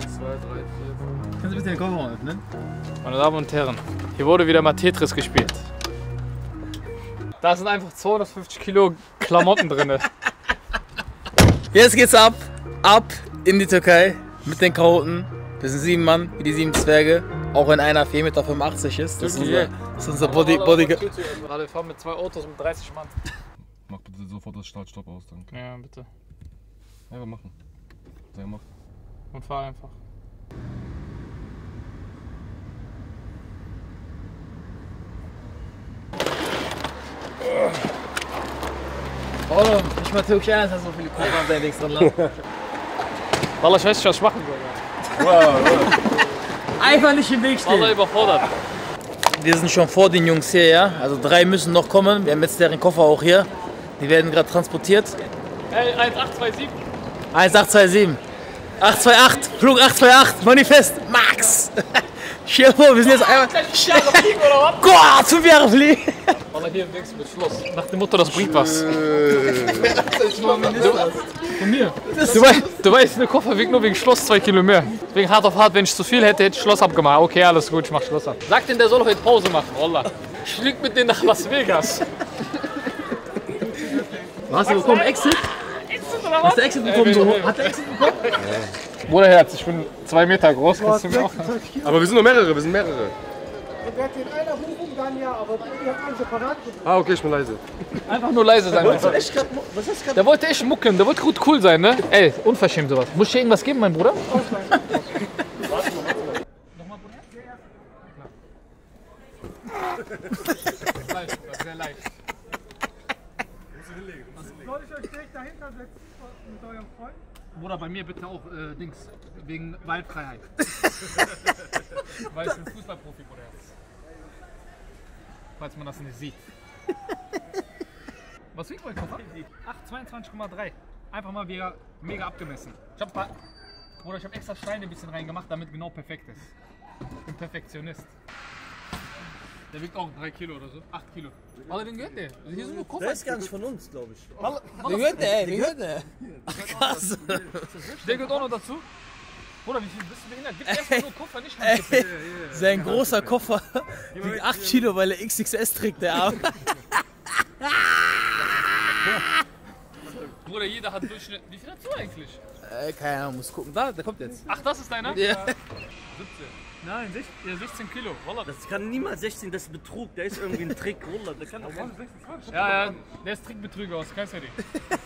1, 2, 3, 4. Kannst du bitte den Kofferraum öffnen? Meine Damen und Herren, hier wurde wieder mal Tetris gespielt. Da sind einfach 250 Kilo Klamotten drin. Jetzt geht's ab in die Türkei mit den Chaoten. Wir sind 7 Mann, wie die 7 Zwerge. Auch wenn einer 4,85 Meter ist. Das ist unser Bodyguard. Wir fahren mit 2 Autos mit 30 Mann. Mach bitte sofort das Start-Stopp aus, danke. Ja, bitte. Einfach machen. Sag mal. Und fahr einfach. Oh, nicht mal türkisch einer, hast so viele Koffer an deinem Dings drin. Wallah, ich weiß nicht, was ich machen soll. Wow. Einfach nicht im Weg Wallah, stehen. überfordert. Wir sind schon vor den Jungs hier, ja. Also 3 müssen noch kommen. Wir haben jetzt deren Koffer auch hier. Die werden gerade transportiert. Ey, 1827. 1827. 828. Flug 828. Manifest. Max. Stell dir vor, wir sind jetzt einmal. 5 Jahre fliegen. Wallah, hier im Dings mit Schloss. Nach dem Motto, das bringt was. Von mir. Du weißt, der Koffer wiegt nur wegen Schloss 2 Kilo mehr. Wegen hart auf hart, wenn ich zu viel hätte, hätte ich Schloss abgemacht. Okay, alles gut, ich mach Schloss ab. Sag denen, der soll heute Pause machen, Wallah. Ich flieg mit denen nach Las Vegas. Was, du bekommen Exit? Hast du Exit bekommen? So? Hat der Exit bekommen? Bruderherz, ich bin 2 Meter groß, kannst du mir auch. Aber wir sind nur mehrere, wir sind mehrere. Ich werde den einer buchen, dann ja, aber die hat einen separat gebucht. Ah, okay, ich bin leise. Einfach nur leise sein. Was ist gerade? Der wollte echt mucken, der wollte gut cool sein, ne? Ey, unverschämt sowas. Muss ich dir irgendwas geben, mein Bruder? Nochmal, Bruder? Leicht, sehr leicht. Soll ich euch direkt dahinter setzen mit eurem Freund? Bruder, bei mir bitte auch Dings, wegen Waldfreiheit. Weil ich bin Fußballprofi, Bruder. Falls man das nicht sieht. Was wiegt mein Koffer? 8,22,3. Einfach mal wieder mega abgemessen. Bruder, ich habe extra Steine ein bisschen reingemacht, damit genau perfekt ist. Ich bin Perfektionist. Der wiegt auch 3 Kilo oder so. 8 Kilo. Aber den gehört der. Hier sind nur Koffer. Der ist gar nicht von uns, glaube ich. Den gehört der, ey. Den gehört der. Krass. Der gehört auch noch dazu. Bruder, wie viel bist du behindert? Gib erstmal nur Koffer, nicht Handgepäck. Sein großer Koffer wiegt 8 Kilo, weil er XXS trägt, der Arm. Bruder, jeder hat Durchschnitt. Wie viel dazu eigentlich? Keine Ahnung, muss gucken. Da, der kommt jetzt. Ach, das ist deiner? Ja. 17. Nein, 16 Kilo. Wallah. Das kann niemals 16, das ist Betrug, der ist irgendwie ein Trick. Wallah, der kann doch gar nicht. Ja, der ist Trickbetrüger aus, kennst du die?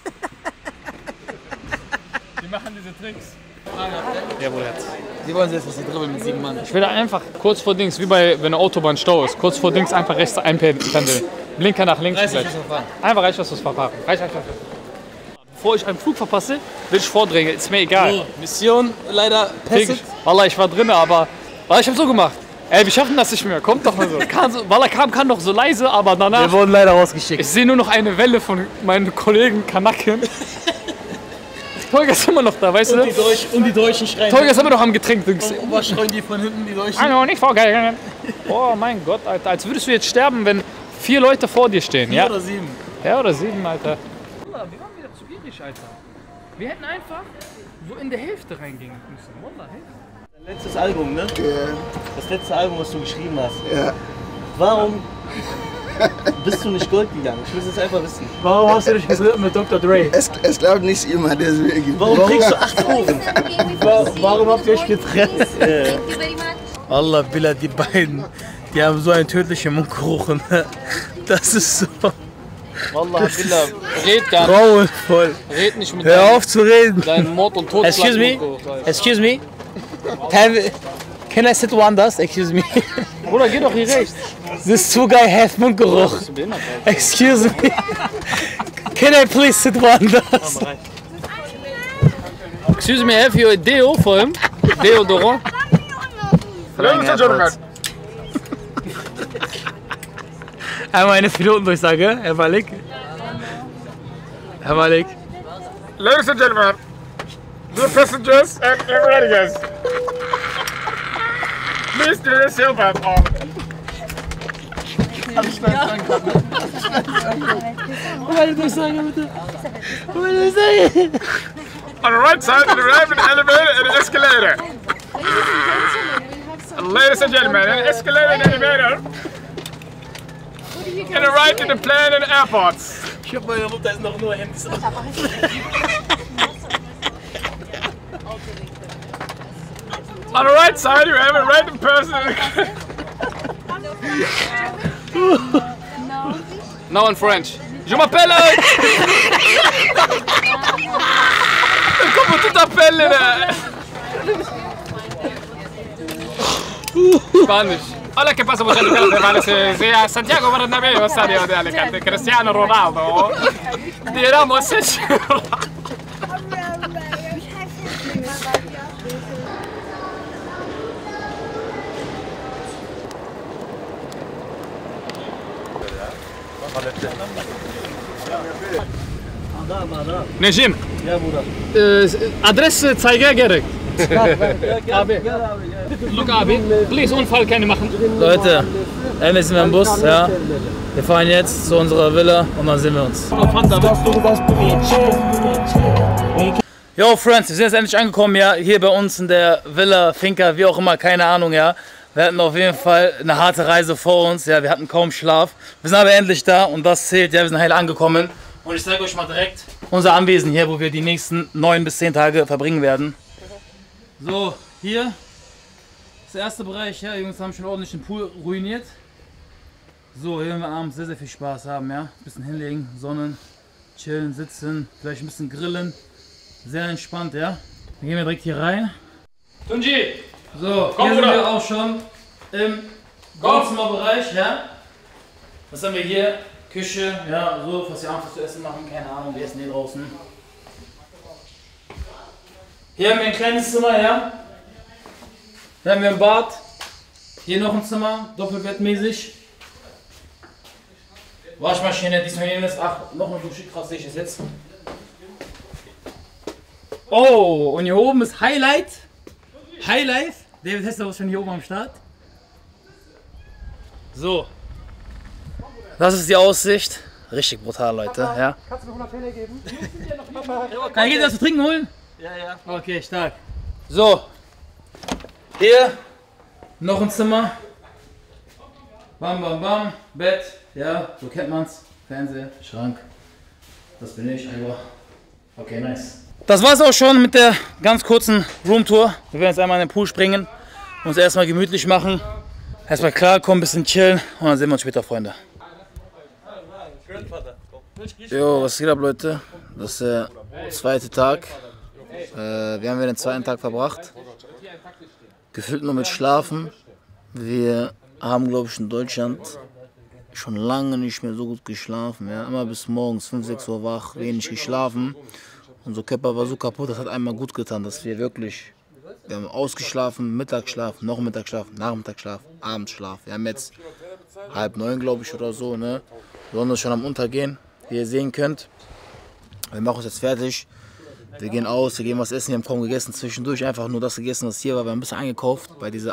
Die machen diese Tricks. Ja, Bruder. Sie wollen jetzt, dass sie dribbeln mit 7 Mann. Ich will einfach kurz vor Dings, wie bei, wenn eine Autobahn Stau ist, kurz vor Dings einfach rechts einpendeln. Blinker nach links. Einfach reichweitslos verfahren. Bevor ich einen Flug verpasse, will ich vordrängen, ist mir egal. So, Mission leider passiert. Wallah, ich war drin, aber Wallah, ich hab so gemacht. Ey, wir schaffen das nicht mehr, kommt doch mal so. Wallah kann doch so leise, aber danach... Wir wurden leider rausgeschickt. Ich sehe nur noch eine Welle von meinen Kollegen Kanaken. Tolga ist immer noch da, weißt du? Und die Deutschen schreien. Tolga ist immer noch am Getränk. Und was schreien die von hinten, die Deutschen? Hallo, nicht vorgegangen. Oh mein Gott, Alter. Als würdest du jetzt sterben, wenn 4 Leute vor dir stehen. 4 ja? oder 7. Ja, oder 7, Alter. Wallah, wir waren wieder zu gierig, Alter. Wir hätten einfach so in der Hälfte reingehen müssen. Wallah, Hälfte. Dein letztes Album, ne? Ja. Das letzte Album, was du geschrieben hast. Ja. Warum bist du nicht Gold gegangen? Ich will es einfach wissen. Warum hast du dich gestritten mit Dr. Dre? Es glaubt nicht immer, deswegen. Warum kriegst du 8 Ohren? Warum habt ihr euch getrennt? Allah, Billah, die beiden, die haben so einen tödlichen Mundgeruch. Das ist so Wallah, Billah, red gar nicht. grauenvoll. Red nicht mit Hör auf zu reden. deinem Mord und Tod. Excuse me? Excuse me? Can I sit one dust? Excuse me. Bruder, geh doch hier rechts. This two guy have Mundgeruch. Excuse me. Can I please sit one dust? Excuse me, have you a deo for him? Deodorant? Einmal eine Pilotendurchsage, Herr Malik. Herr Malik. Ladies and gentlemen, dear passengers and everybody guys. Please do your seatbelt on. Meine Durchsage bitte. Meine Durchsage. On the right side, you arrive in the elevator and the escalator. Ladies and gentlemen, an escalated elevator and a ride to the plane and airports. Ich hab meine Mutter ist noch nur Handys. On the right side, you have a random person. No in French. Je m'appelle. Comment tu t'appelles? Spanish. Hola, ¿qué pasa? Muchas gracias. Sea Santiago Bernabéu, estadio de Alicante. Cristiano Ronaldo. Dinamo Sechura. Necim, Adreszeiger gerek. Abi, look abi, please Unfall keine machen. Leute, jetzt sind wir im Bus, ja. Wir fahren jetzt zu unserer Villa und dann sehen wir uns. Yo Friends, wir sind jetzt endlich angekommen, ja, hier bei uns in der Villa, Finca, wie auch immer, keine Ahnung, ja. Wir hatten auf jeden Fall eine harte Reise vor uns, ja, wir hatten kaum Schlaf. Wir sind aber endlich da und das zählt, ja, wir sind heil angekommen. Und ich zeige euch mal direkt unser Anwesen hier, wo wir die nächsten 9 bis 10 Tage verbringen werden. So, hier ist der erste Bereich, ja, die Jungs haben schon ordentlich den Pool ruiniert. So, hier werden wir abends sehr, sehr viel Spaß haben, ja. Ein bisschen hinlegen, sonnen, chillen, sitzen, vielleicht ein bisschen grillen. Sehr entspannt, ja. Dann gehen wir direkt hier rein. Tunji! So, hier sind wir auch schon im Wohnzimmerbereich, ja. Was haben wir hier? Küche, ja, so, was wir abends zu essen machen, keine Ahnung, wir essen hier draußen. Hier haben wir ein kleines Zimmer, ja. Hier haben wir ein Bad. Hier noch ein Zimmer, doppelbettmäßig. Waschmaschine, diesmal hier ist, ach, noch eine Dusche, krass sehe ich das jetzt. Oh, und hier oben ist Highlight. Highlight. David Hessler ist schon hier oben am Start. So. Das ist die Aussicht. Richtig brutal, Leute. Ja. Kannst du mir 100 Fälle geben? Kann ich dir was zu trinken holen? Ja, ja. Okay, stark. So. Hier noch ein Zimmer. Bam, bam, bam. Bett. Ja, so kennt man's. Fernseher, Schrank. Das bin ich, einfach. Okay, nice. Das war's auch schon mit der ganz kurzen Roomtour. Wir werden jetzt einmal in den Pool springen, uns erstmal gemütlich machen, erstmal klarkommen, ein bisschen chillen und dann sehen wir uns später, Freunde. Jo, was geht ab, Leute? Das ist der zweite Tag. Wir haben den zweiten Tag verbracht. Gefühlt nur mit Schlafen. Wir haben, glaube ich, in Deutschland schon lange nicht mehr so gut geschlafen. Ja? Immer bis morgens 5, 6 Uhr wach, wenig geschlafen. Unser Körper war so kaputt, das hat einmal gut getan, dass wir wirklich, wir haben ausgeschlafen, Mittagsschlaf, noch Mittagsschlaf, Nachmittagsschlaf, Abendschlaf. Wir haben jetzt 8:30, glaube ich, oder so. Ne? Die Sonne ist schon am Untergehen, wie ihr sehen könnt. Wir machen uns jetzt fertig. Wir gehen aus, wir gehen was essen, wir haben kaum gegessen. Zwischendurch einfach nur das gegessen, was hier war. Wir haben ein bisschen eingekauft bei dieser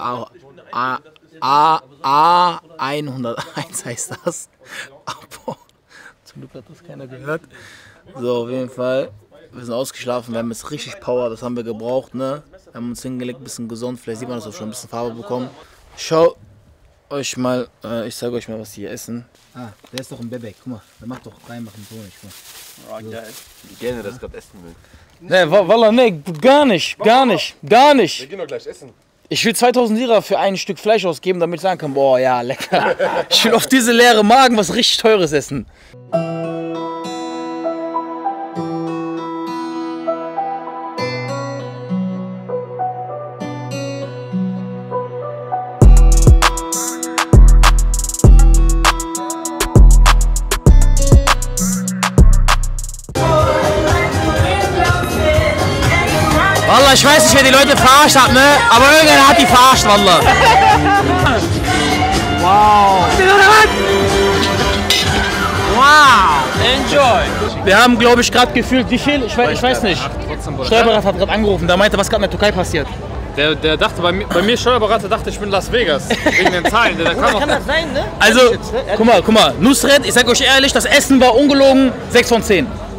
A101 heißt das. Aber zum Glück hat das keiner gehört. So, auf jeden Fall. Wir sind ausgeschlafen, wir haben jetzt richtig Power, das haben wir gebraucht, ne? Wir haben uns hingelegt, ein bisschen gesund, vielleicht sieht man das auch schon, ein bisschen Farbe bekommen. Schau euch mal, ich zeige euch mal, was die hier essen. Ah, der ist doch ein Bebek, guck mal, der macht doch reinmachen, so nicht. Oh, geil. Ich gerne das gerade essen will. Ne, Wallah, ne, gar nicht. Wir gehen doch gleich essen. Ich will 2000 Lira für ein Stück Fleisch ausgeben, damit ich sagen kann, boah, ja, lecker. Ich will auf diese leere Magen was richtig Teures essen. Wallah, ich weiß nicht, wer die Leute verarscht hat, ne? Aber irgendeiner hat die verarscht, Wallah. Wow. Wow. Enjoy. Wir haben, glaube ich, gerade gefühlt, wie viel? Ich weiß nicht. Steuerberater hat gerade angerufen, der meinte, was gerade in der Türkei passiert. Der dachte, bei mir Steuerberater dachte, ich bin Las Vegas. Wegen den Zahlen. Der Kann das sein, ne? Also, guck mal, Nusret, ich sag euch ehrlich, das Essen war ungelogen 6 von 10.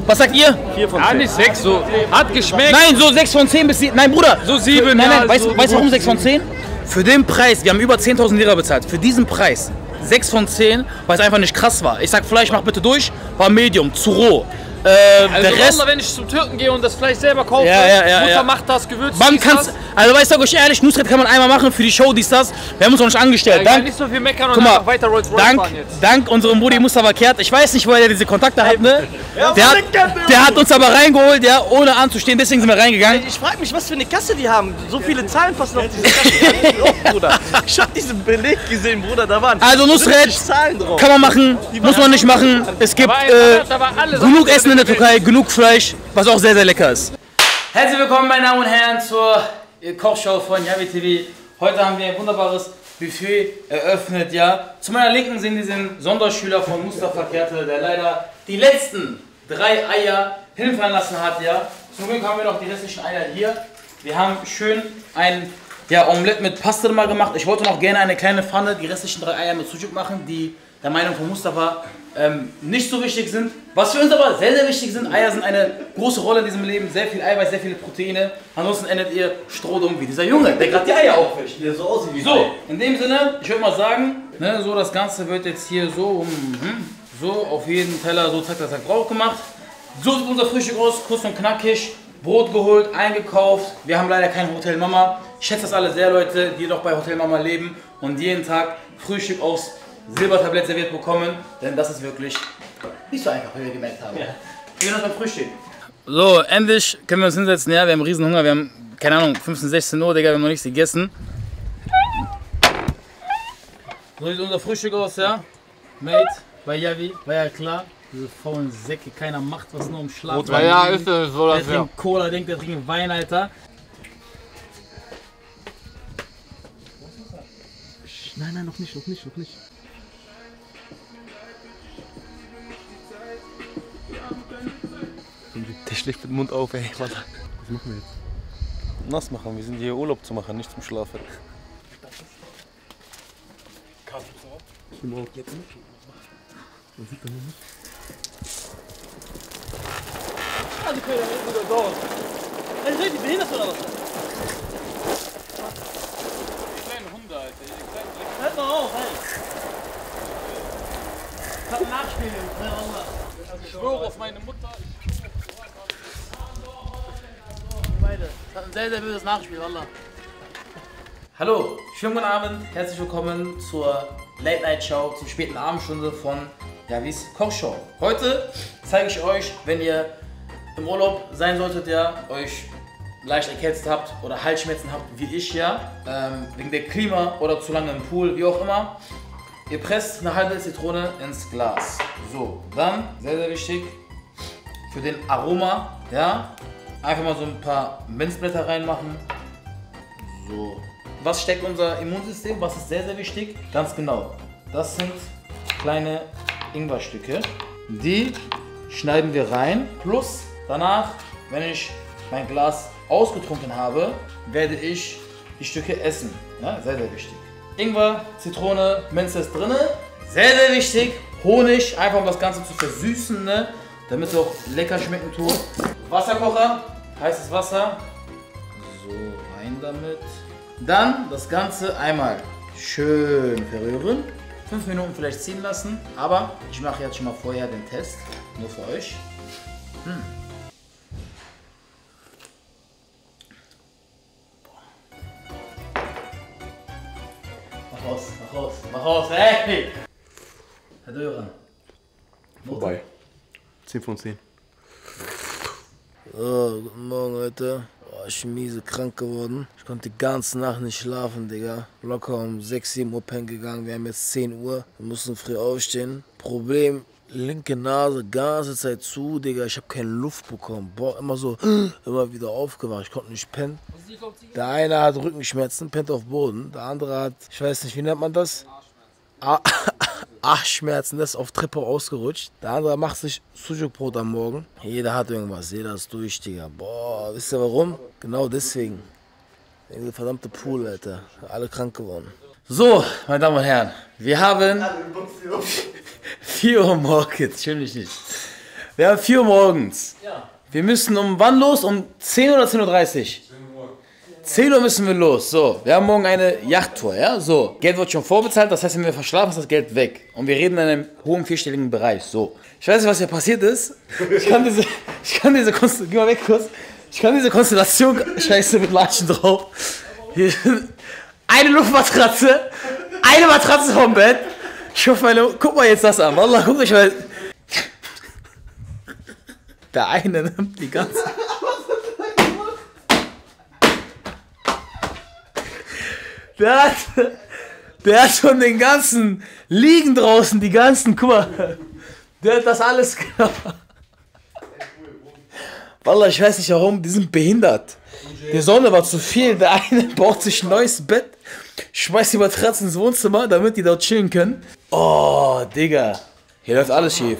Was sagt ihr? 4 von 10. Ja, nicht 6, so. Hat geschmeckt. Nein, so 6 von 10 bis 7. Nein, Bruder. So 7, Nein, ja, weißt so du warum 6 von 10? Für den Preis, wir haben über 10.000 Lira bezahlt. Für diesen Preis 6 von 10, weil es einfach nicht krass war. Ich sag, Fleisch mach bitte durch, war Medium, zu roh. Also der Rest, wenn ich zum Türken gehe und das Fleisch selber kaufe, Ja, Mutter ja. macht das, Gewürz, man kann's, also weißt du, euch ehrlich, Nusret kann man einmal machen für die Show, dies, das. Wir haben uns noch nicht angestellt. Ja, Dank, nicht so viel meckern und guck mal, einfach weiter Rolls-Royce fahren jetzt. dank unserem Brudi Mustafa Kert. Ich weiß nicht, woher er diese Kontakte hat, ne? Der hat uns aber reingeholt, ja, ohne anzustehen, deswegen sind wir reingegangen. Ich frage mich, was für eine Kasse die haben. So viele Zahlen passen auf diese Kasse drauf, Bruder. Ich hab diesen Beleg gesehen, Bruder, da waren Also Nusret, Zahlen drauf. kann man machen, muss man nicht machen. Es gibt Da war alles genug Essen in der Türkei, genug Fleisch, was auch sehr, sehr lecker ist. Herzlich willkommen, meine Damen und Herren, zur Kochshow von Yavi TV. Heute haben wir ein wunderbares Buffet eröffnet, ja. Zu meiner Linken sind diesen Sonderschüler von Mustafa Kerte, der leider die letzten 3 Eier hinfallen lassen hat, ja. Zum Glück haben wir noch die restlichen Eier hier. Wir haben schön ein Omelette mit Pastrma gemacht. Ich wollte noch gerne eine kleine Pfanne, die restlichen 3 Eier mit Sucuk machen, die der Meinung von Mustafa nicht so wichtig sind. Was für uns aber sehr, sehr wichtig sind, Eier sind eine große Rolle in diesem Leben, sehr viel Eiweiß, sehr viele Proteine. Ansonsten endet ihr strohdumm wie dieser Junge, der gerade die Eier aufwischt. Der so aussieht wie So, in dem Sinne, ich würde mal sagen, ne, so das Ganze wird jetzt hier so, so auf jeden Teller so zack, zack drauf gemacht. So sieht unser Frühstück aus, kurz und knackig. Brot geholt, eingekauft. Wir haben leider kein Hotel Mama. Ich schätze das alle sehr, Leute, die doch bei Hotel Mama leben und jeden Tag Frühstück aufs Silbertablett serviert bekommen, denn das ist wirklich nicht so einfach, wie wir gemerkt haben. Ja. Wir gehen uns beim Frühstück. So, endlich können wir uns hinsetzen. Ja, wir haben riesen Hunger. Wir haben, keine Ahnung, 15, 16 Uhr, Digga, wir haben noch nichts gegessen. So sieht unser Frühstück aus, ja. Mate, bei Yavi, war ja klar. Diese faulen Säcke, keiner macht was, nur um Schlaf. Ja, ist das so, der trinkt Cola, der trinkt Wein, Alter. Nein, noch nicht. Der schläft mit dem Mund auf, ey. Was machen wir jetzt? Nass machen, wir sind hier Urlaub zu machen, nicht zum Schlafen. Also können wir nicht wieder raus. Also seid ihr behindert oder was? Die kleinen Hunde, Alter. Die kleinen Dreck. Hört mal auf, ey. Ich hab ein Nachspiel, Ich schwöre auf meine Mutter. Beide. Das hat ein sehr, sehr böses Nachspiel, Wallah. Hallo, schönen guten Abend, herzlich willkommen zur Late Night Show, zur späten Abendstunde von Yavis Kochshow. Heute zeige ich euch, wenn ihr im Urlaub sein solltet, ja, euch leicht erkältet habt oder Halsschmerzen habt, wie ich, ja, wegen der Klima oder zu lange im Pool, wie auch immer. Ihr presst eine halbe Zitrone ins Glas. So, dann, sehr, sehr wichtig, für den Aroma, ja, einfach mal so ein paar Minzblätter reinmachen. So. Was steckt unser Immunsystem? Was ist sehr, sehr wichtig? Ganz genau. Das sind kleine Ingwerstücke. Die schneiden wir rein. Plus danach, wenn ich mein Glas ausgetrunken habe, werde ich die Stücke essen. Ja, sehr, sehr wichtig. Ingwer, Zitrone, Minze ist drin. Sehr, sehr wichtig. Honig, einfach um das Ganze zu versüßen, ne? Damit es auch lecker schmecken tut. Wasserkocher, heißes Wasser. So, rein damit. Dann das Ganze einmal schön verrühren. 5 Minuten vielleicht ziehen lassen. Aber ich mache jetzt schon mal vorher den Test. Nur für euch. Mach raus, hey! Herr Döran. Vorbei. 10 von 10. So, guten Morgen, Leute. Oh, ich bin miese krank geworden. Ich konnte die ganze Nacht nicht schlafen, Digga. Locker um 6, 7 Uhr pennen gegangen. Wir haben jetzt 10 Uhr. Wir mussten früh aufstehen. Problem, linke Nase, ganze Zeit zu, Digga. Ich habe keine Luft bekommen. Boah, immer so, immer wieder aufgewacht. Ich konnte nicht pennen. Der eine hat Rückenschmerzen, pennt auf Boden. Der andere hat, ich weiß nicht, wie nennt man das? Arschschmerzen, das ist auf Treppe ausgerutscht. Der andere macht sich Sucuk-Brot am Morgen. Jeder hat irgendwas, jeder ist durch, Digga. Boah, wisst ihr warum? Genau deswegen. Wegen der verdammte Pool, Alter. Alle krank geworden. So, meine Damen und Herren, wir haben 4 Uhr morgens, schön mich nicht. Wir haben 4 Uhr morgens. Wir müssen um wann los? Um 10 oder 10:30 Uhr? 10 Uhr müssen wir los. So, wir haben morgen eine Yachttour, ja? So, Geld wird schon vorbezahlt, das heißt, wenn wir verschlafen, ist das Geld weg. Und wir reden in einem hohen 4-stelligen Bereich. So. Ich weiß nicht, was hier passiert ist. Ich kann diese Konstellation, geh mal weg kurz. Ich kann diese Konstellation, scheiße, mit Latschen drauf. Hier, eine Luftmatratze, eine Matratze vom Bett. Ich hoffe, guck mal jetzt das an. Wallah, guck euch mal. Der eine nimmt die ganze... Der hat schon den ganzen Liegen draußen, die ganzen, guck mal. Der hat das alles gemacht. Wallah, ich weiß nicht warum, die sind behindert. Die Sonne war zu viel, der eine baut sich ein neues Bett, schmeißt die Matratze ins Wohnzimmer, damit die dort chillen können. Oh, Digga, hier läuft alles schief.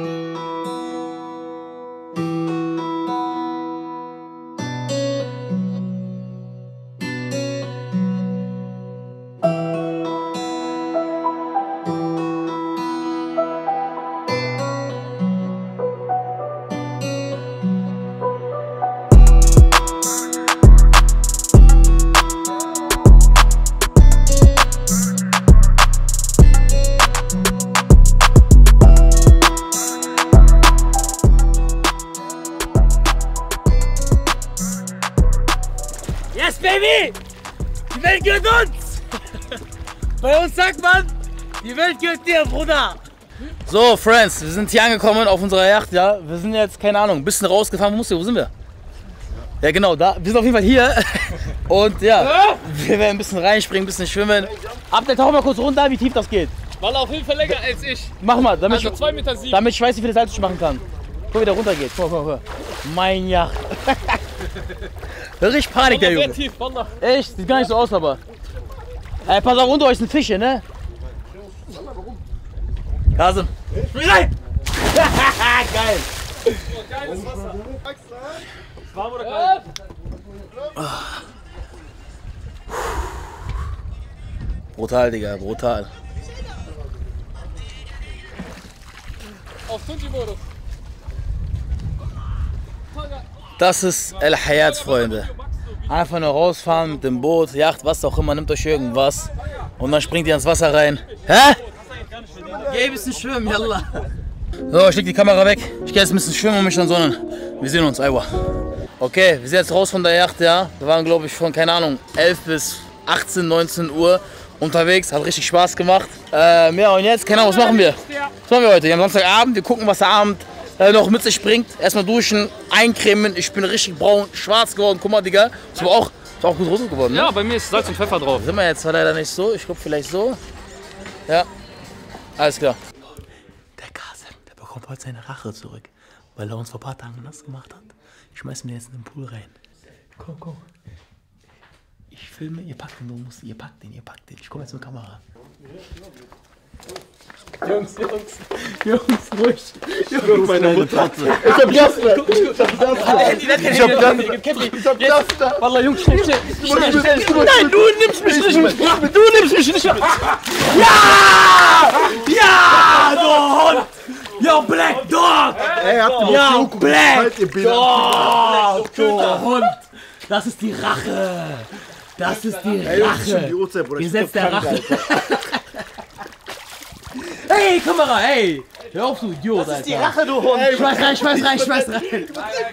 Yes, baby! Die Welt gehört uns! Bei uns sagt man, die Welt gehört dir, Bruder! So, Friends, wir sind hier angekommen auf unserer Yacht, ja. Wir sind jetzt, keine Ahnung, ein bisschen rausgefahren. Wo sind wir? Ja, genau, da. Wir sind auf jeden Fall hier. Und ja, wir werden ein bisschen reinspringen, ein bisschen schwimmen. Abdel, tauch mal kurz runter, wie tief das geht. War auf jeden Fall länger als ich. Mach mal, damit, Also 2,7 Meter. Damit ich weiß, wie viele Salz ich machen kann. Guck, wie der runter geht. Guck mal. Mein Yacht. Richtig Panik, der Junge. Sehr tief, Wallah. Echt? Sieht gar nicht so aus, aber. Ey, pass auf, unter euch sind Fische, ne? Kasim. Spring rein! Geil! Geiles Wasser. Warm oder kalt? Brutal, Digga, brutal. Auf Tunji-Modus. Das ist El Hayat, Freunde. Einfach nur rausfahren mit dem Boot, Yacht, was auch immer, nimmt euch irgendwas und dann springt ihr ins Wasser rein. Hä? Geh ein bisschen schwimmen, yallah. So, ich leg die Kamera weg. Ich geh jetzt ein bisschen schwimmen und mich dann sonnen. Wir sehen uns, Aywa. Okay, wir sind jetzt raus von der Yacht, ja. Wir waren, glaube ich, von, keine Ahnung, 11 bis 18, 19 Uhr unterwegs. Hat richtig Spaß gemacht. Ja, und jetzt, keine Ahnung, was machen wir? Was machen wir heute? Wir haben Samstagabend, wir gucken, was der Abend noch mit sich bringt. Erstmal duschen, eincremen. Ich bin richtig braun, schwarz geworden. Guck mal, Digga. Ist aber auch gut rot geworden, ne? Ja, bei mir ist Salz und Pfeffer drauf. Sind wir jetzt zwar leider nicht so. Ich glaube vielleicht so. Ja. Alles klar. Der Kasim, der bekommt heute seine Rache zurück. Weil er uns vor ein paar Tagen nass gemacht hat. Ich schmeiß mir jetzt in den Pool rein. Komm. Ich filme, ihr packt den. Ihr packt den. Ich komme jetzt mit der Kamera. Jungs, ruhig. Jungs, meine Mutter. Ich hab Jasper. Ich hab Jasper. Wallah, Jungs, schnell. Nein, du nimmst mich nicht mit. Du nimmst mich nicht mit. Ja, du Hund. Yo, Black Dog. Ey, habt ihr Yo, Black Dog. du Hund. Das ist die Rache. Das ist die Rache. Gesetz der Rache. Hey, Kamera, hey! Hör auf, du Idiot, das ist die Rache, du Hund! Schmeiß rein!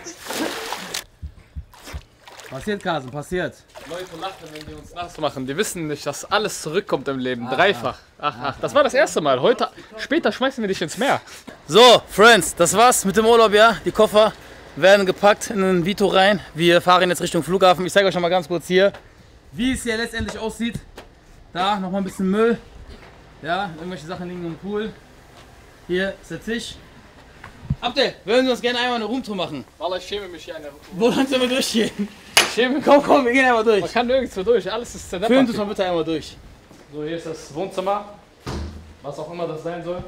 Passiert, Kasim, passiert. Leute lachen, wenn die uns nass machen. Die wissen nicht, dass alles zurückkommt im Leben. Dreifach. Ach. Das war das erste Mal. Später schmeißen wir dich ins Meer. So, Friends, das war's mit dem Urlaub, ja? Die Koffer werden gepackt in den Vito rein. Wir fahren jetzt Richtung Flughafen. Ich zeige euch noch mal ganz kurz hier, wie es hier letztendlich aussieht. Da noch mal ein bisschen Müll. Ja, irgendwelche Sachen liegen im Pool. Hier ist der Tisch. Abdel, würden wir uns gerne einmal eine Roomtour machen? Wallah, ich schäme mich hier an der Wo lang sollen wir durchgehen? Schäme mich. Komm, wir gehen einmal durch. Man kann nirgendwo durch, alles ist zerdeppert. Filmt uns mal bitte einmal durch. So, hier ist das Wohnzimmer. Was auch immer das sein soll.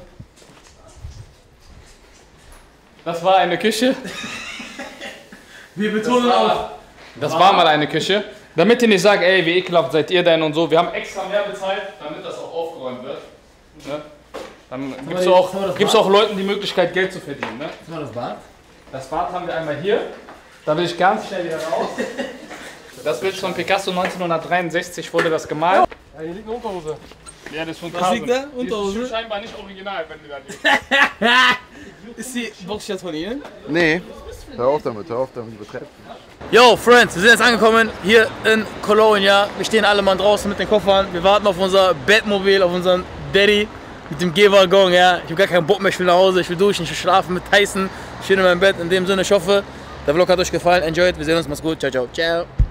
Das war eine Küche. Wir betonen auch. Das war mal eine Küche. Damit ihr nicht sagt, ey, wie ekelhaft seid ihr denn und so. Wir haben extra mehr bezahlt, damit das auch aufgeräumt wird. Ne? Dann gibt's auch Leuten die Möglichkeit, Geld zu verdienen. Ne? Was war das Bad? Das Bad haben wir einmal hier. Da will ich ganz schnell wieder raus. Das Bild von Picasso 1963 wurde das gemalt. Ja, hier liegt eine Unterhose. Ja, das ist von Was liegt da? Die Unterhose? ist scheinbar nicht original, wenn die da liegt. Ist die Box jetzt von Ihnen? Nee, hör auf damit, übertreibst. Yo, Friends, wir sind jetzt angekommen hier in Cologne, ja. Wir stehen alle mal draußen mit den Koffern. Wir warten auf unser Bettmobil, auf unseren Daddy mit dem Gehwaggon, ja. Ich habe gar keinen Bock mehr, ich will nach Hause, ich will duschen, ich will schlafen mit Tyson. Schön in meinem Bett. In dem Sinne, ich hoffe, der Vlog hat euch gefallen. Enjoyed, wir sehen uns, macht's gut. Ciao, ciao. Ciao.